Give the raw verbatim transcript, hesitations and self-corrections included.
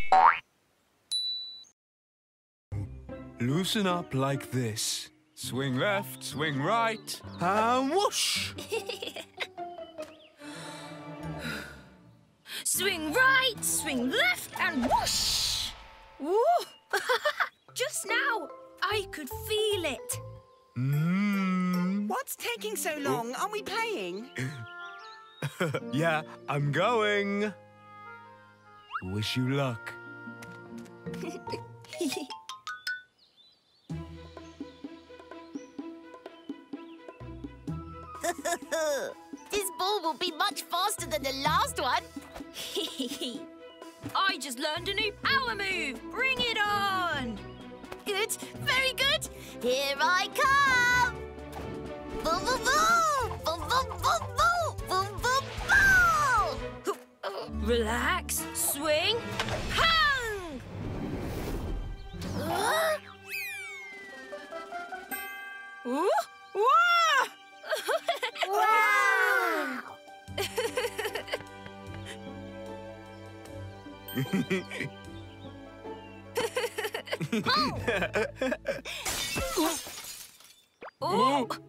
Loosen up like this. Swing left, swing right, and whoosh! Swing right, swing left, and whoosh! Woo! Just now, I could feel it. Mm. What's taking so long? Aren't we playing? Yeah, I'm going. Wish you luck. This ball will be much faster than the last one. I just learned a new power move. Bring it on. Good, very good. Here I come. Boom, boom, boom. Boom, boom, boom, boom. Boom, boom, boom. Relax, swing, hang! Huh? Ooh, wah! Wow! Oh!